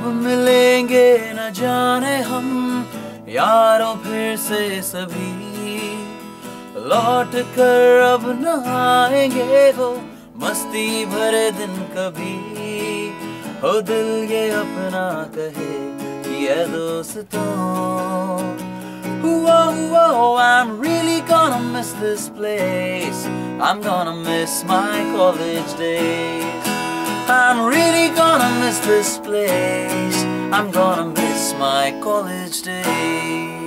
कब मिलेंगे न जाने हम यारों फिर से सभी, लौट कर अब न आएंगे वो मस्ती भरे दिन कभी। हो दिल ये अपना कहे ये दोस्तों, whoa, I'm really gonna miss this place. I'm gonna miss my college days. I'm really gonna miss this place. I'm gonna miss my college days.